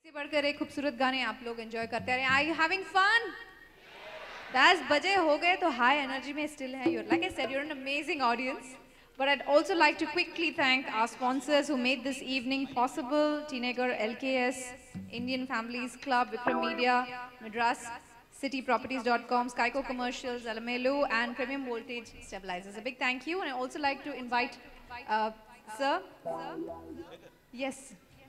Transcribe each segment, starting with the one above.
से बढ़कर एक खूबसूरत गाने आप लोग एंजॉय करते रहे. Are you having fun? 10 बजे हो गए तो high energy में still है. You're like I said, you're an amazing audience. But I'd also like to quickly thank our sponsors who made this evening possible: Teenager, LKS, Indian Families Club, Vikram Media, Madras, cityproperties.com, Skyco Commercials, Alamelu, and Premium Voltage Stabilizers. A big thank you. And I also like to invite sir. Yes.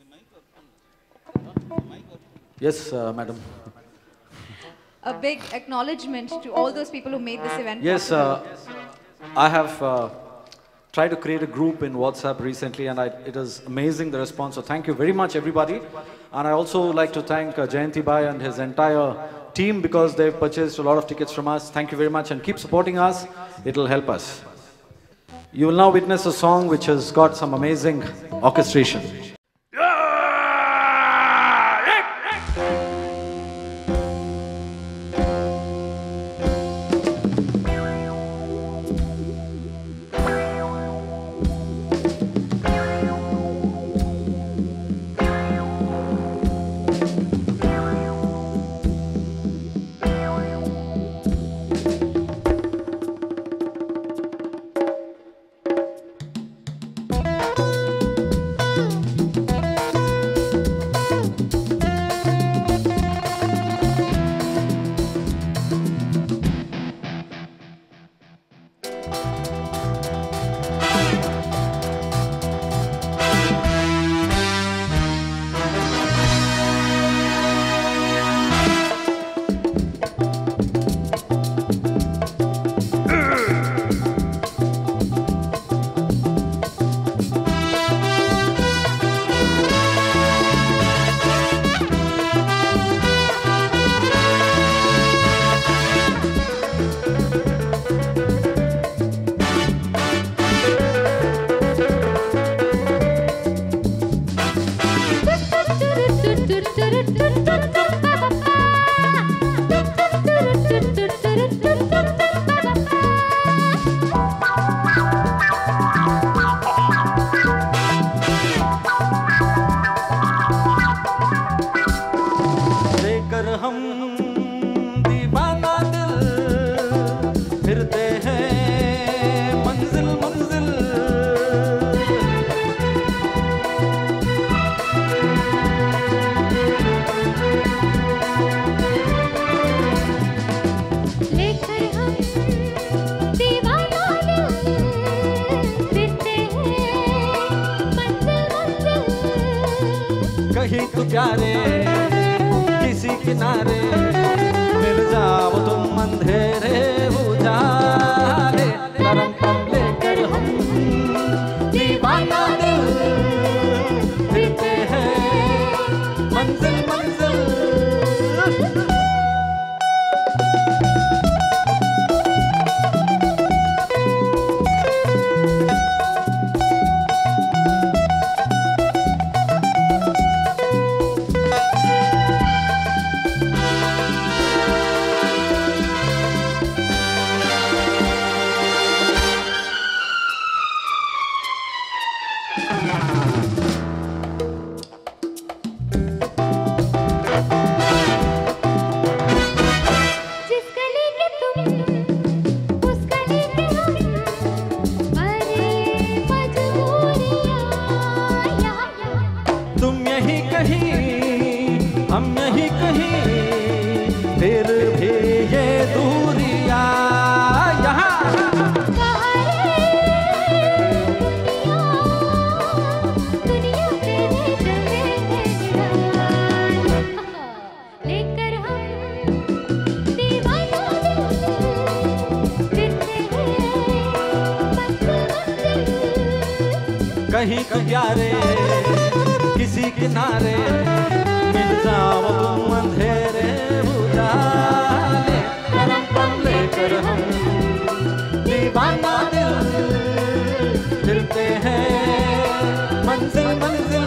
Yes, madam. A big acknowledgement to all those people who made this event Yes, I have tried to create a group in WhatsApp recently, and it is amazing, the response. So thank you very much, everybody. And I also like to thank Jayanti Bhai and his entire team, because they've purchased a lot of tickets from us. Thank you very much, and keep supporting us. It will help us. You will now witness a song which has got some amazing orchestration. कहीं तो प्यारे किसी किनारे मिल जाओ तुम अंधेरे उजाले, नरम पन लेकर हम दीवाना दिल फिरते हैं मंजिल मंजिल। कहीं प्यारे किसी किनारे मिल जाओ तुम अंधेरे उजाले, नरम पन लेकर हम दीवाना दिल फिरते हैं मंजिल मंजिल।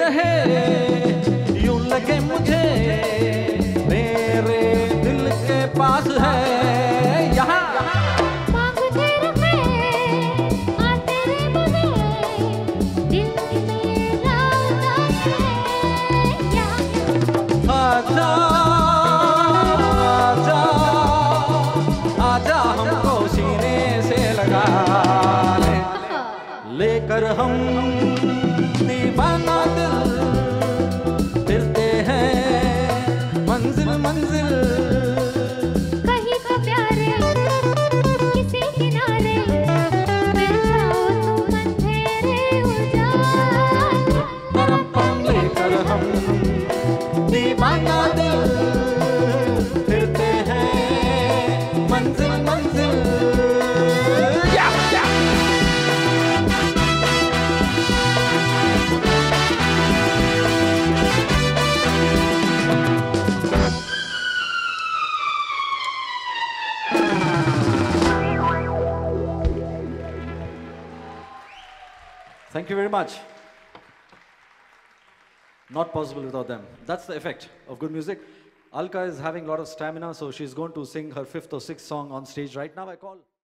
रहे यूं लगे मुझे मेरे दिल के पास है यहाँ मांगते रहे आते रे बोले दिल मेरा उदास है यहाँ आजा आजा आजा हमको सीने से लगा ले लेकर हम दीवाना दिल फिरते हैं मंजिल मंजिल कहीं तो प्यारे किसी किनारे मिल जाओ तुम अंधेरे उजाले परम पम लेकर हम दीवाना दिल फिरते हैं मंजिल मंजिल Thank you very much. Not possible without them. That's the effect of good music. Alka is having a lot of stamina, so she's going to sing her 5th or 6th song on stage right now. I call.